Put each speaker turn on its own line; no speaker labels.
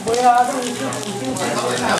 回啊，这种是普京支持的。